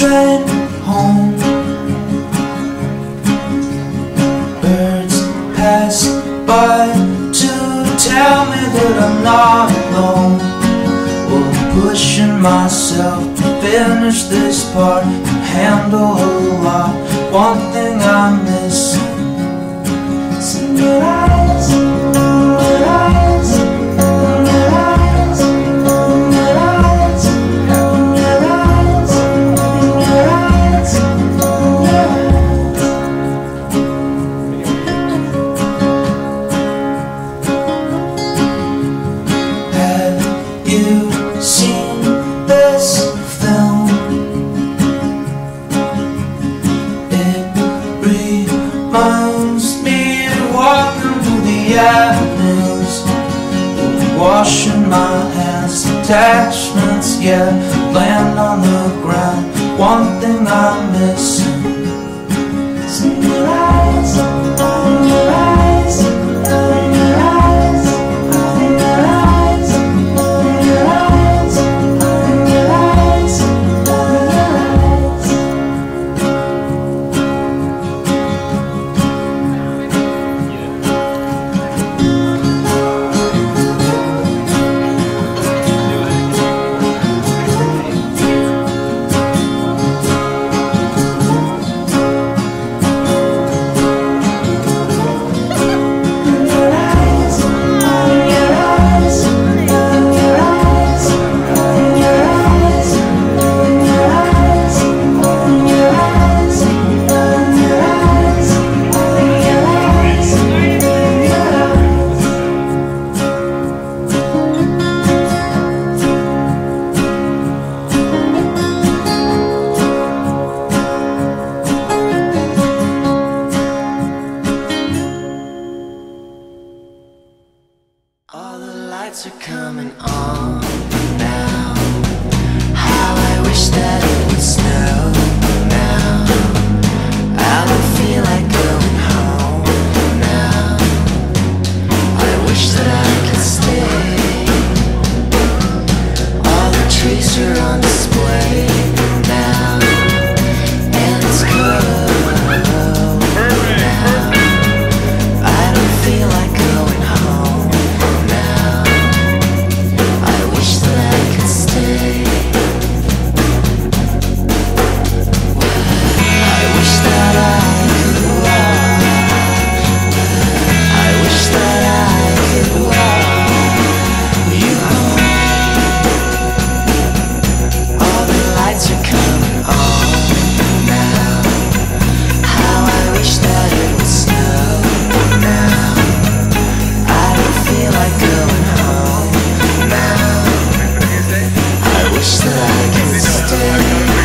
train home. Birds pass by to tell me that I'm not alone. Well, I'm pushing myself to finish this part and handle a lot. One thing I'm missing is your eyes, your eyes, your eyes, your eyes, your eyes, your eyes, your eyes. Have you seen this film? It reminds me of walking through the avenues, washing my hands, attachments, yeah, land on the ground. One thing I'm missing is your eyes, your eyes, your eyes, your eyes, your eyes, your eyes, your eyes. All the lights are coming on now. How I wish that it would snow now. I don't feel like going home now. I wish that I could stay. All the trees are on display now, and it's cold now. I don't feel like going home now. I wish that I could stay. I wish that I could walk. I wish that I could walk you home. All the lights are coming on now. How I wish that it would snow now. I don't feel like going home now. I wish that I could stay.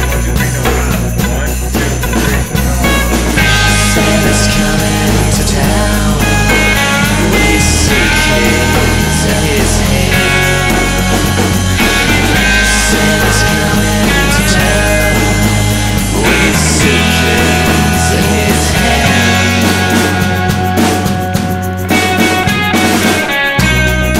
Santa's coming to town with suitcase in his hand. Santa's coming to town with suitcase in his hand.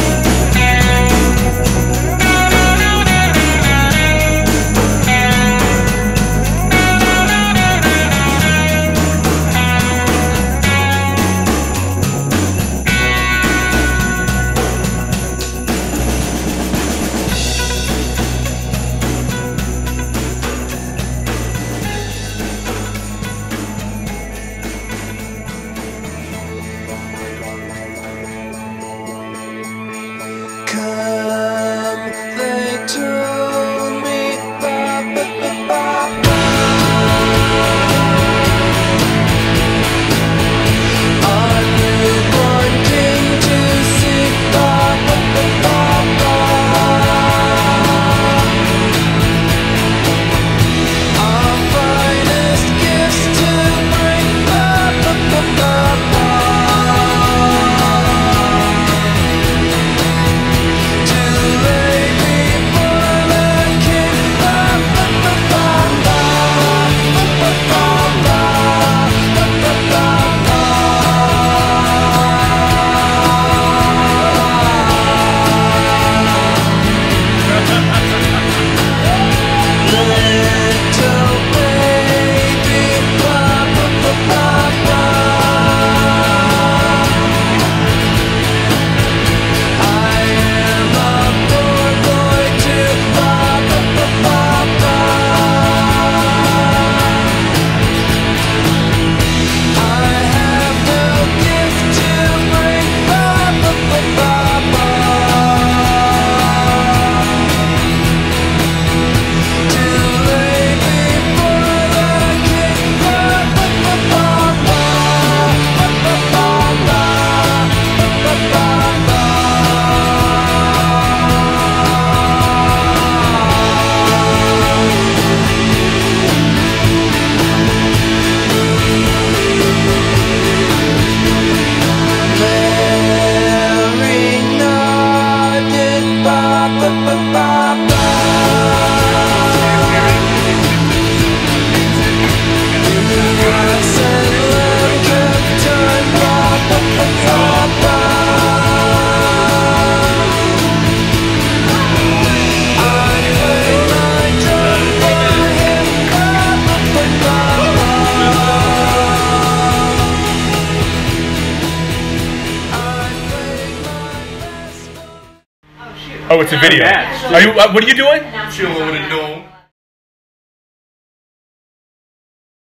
Oh, it's a video. Yeah. Are you? What are you doing? Chilling with a dome.